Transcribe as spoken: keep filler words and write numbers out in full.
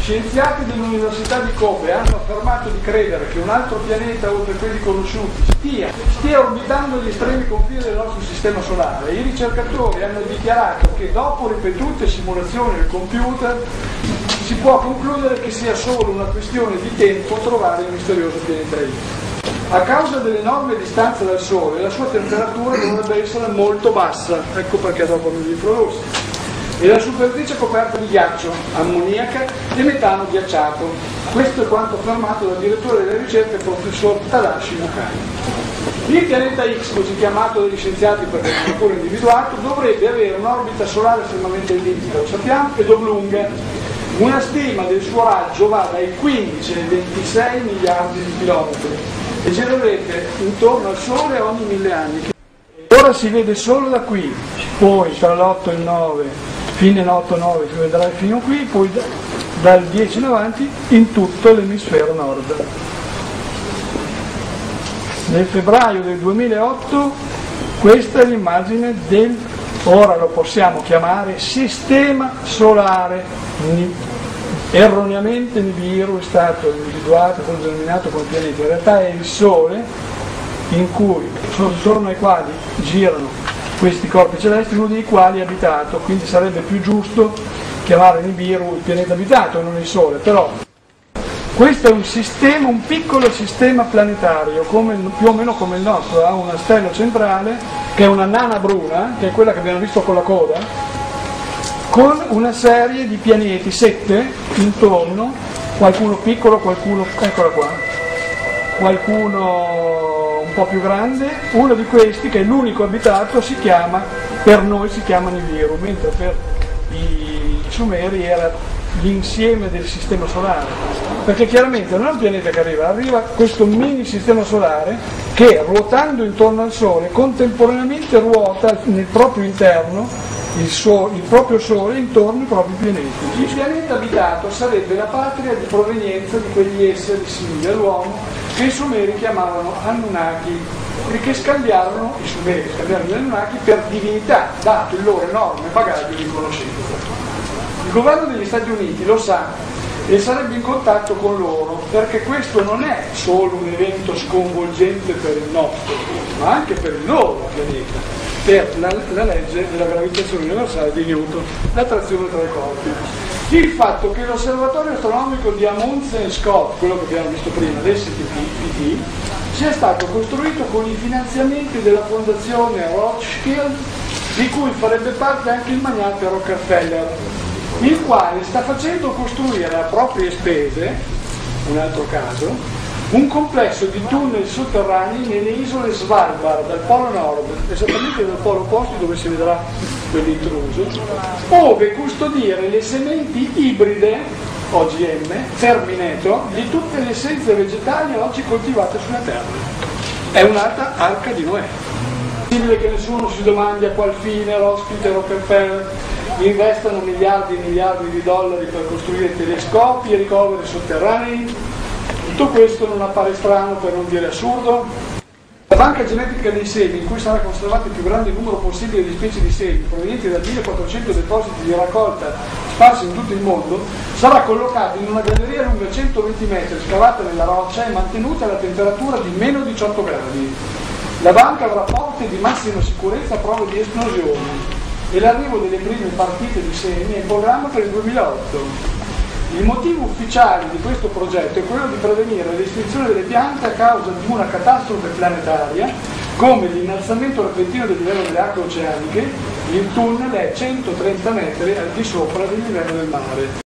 Scienziati dell'Università di Kobe hanno affermato di credere che un altro pianeta, oltre a quelli conosciuti, stia, stia orbitando gli estremi confini del nostro sistema solare. I ricercatori hanno dichiarato che dopo ripetute simulazioni del computer si può concludere che sia solo una questione di tempo trovare il misterioso pianeta X. A causa dell'enorme distanza dal Sole, la sua temperatura dovrebbe essere molto bassa, ecco perché dopo gli infrarossi, e la superficie è coperta di ghiaccio, ammoniaca e metano ghiacciato. Questo è quanto affermato dal direttore delle ricerche, il professor Tadashi Mukai. Il pianeta X, così chiamato dagli scienziati perché non è pure individuato, dovrebbe avere un'orbita solare estremamente ellittica, lo sappiamo, ed oblunga. Una stima del suo raggio va dai quindici ai ventisei miliardi di chilometri e girerebbe intorno al Sole ogni mille anni. Ora si vede solo da qui, poi tra l'otto e il nove, fine otto nove si vedrà fino qui, poi dal dieci in avanti in tutto l'emisfero nord. Nel febbraio del duemilaotto questa è l'immagine del, ora lo possiamo chiamare, sistema solare. Erroneamente Nibiru è stato individuato, è denominato come pianeta, in realtà è il Sole in cui, attorno ai quali girano questi corpi celesti, uno dei quali è abitato, quindi sarebbe più giusto chiamare Nibiru il pianeta abitato e non il Sole, però questo è un sistema, un piccolo sistema planetario, come, più o meno come il nostro, ha una stella centrale che è una nana bruna, che è quella che abbiamo visto con la coda, con una serie di pianeti, sette intorno, qualcuno piccolo, qualcuno, eccola qua, qualcuno un po' più grande. Uno di questi, che è l'unico abitato, si chiama, per noi si chiama Nibiru, mentre per i Sumeri era l'insieme del sistema solare, perché chiaramente non è un pianeta che arriva, arriva questo mini sistema solare che, ruotando intorno al Sole, contemporaneamente ruota nel proprio interno Il, suo, il proprio Sole intorno ai propri pianeti. Il pianeta abitato sarebbe la patria di provenienza di quegli esseri simili all'uomo che i Sumeri chiamavano Anunnaki e che scambiarono, i Sumeri scambiarono gli Anunnaki per divinità, dato il loro enorme bagaglio di conoscenza. Il governo degli Stati Uniti lo sa e sarebbe in contatto con loro, perché questo non è solo un evento sconvolgente per il nostro, ma anche per il loro pianeta, per la, la legge della gravitazione universale di Newton, l'attrazione tra i corpi. Il fatto che l'osservatorio astronomico di Amundsen-Scott, quello che abbiamo visto prima, l'S T P, sia stato costruito con i finanziamenti della fondazione Rothschild, di cui farebbe parte anche il magnate Rockefeller, il quale sta facendo costruire a proprie spese, un altro caso, un complesso di tunnel sotterranei nelle isole Svalbard, dal polo nord, esattamente dal polo opposto dove si vedrà quell'intruso, ove custodire le sementi ibride, O G M, Terminator, di tutte le essenze vegetali oggi coltivate sulla Terra. È un'altra arca di Noè. È possibile che nessuno si domandi a qual fine Rothschild e Rockefeller investano miliardi e miliardi di dollari per costruire telescopi e ricoveri sotterranei? Tutto questo non appare strano, per non dire assurdo? La banca genetica dei semi, in cui sarà conservato il più grande numero possibile di specie di semi provenienti da millequattrocento depositi di raccolta sparsi in tutto il mondo, sarà collocata in una galleria lunga centoventi metri, scavata nella roccia e mantenuta alla temperatura di meno diciotto gradi. La banca avrà porte di massima sicurezza a prova di esplosioni e l'arrivo delle prime partite di semi è in programma per il duemilaotto. Il motivo ufficiale di questo progetto è quello di prevenire l'estinzione delle piante a causa di una catastrofe planetaria, come l'innalzamento repentino del livello delle acque oceaniche. Il tunnel è centotrenta metri al di sopra del livello del mare.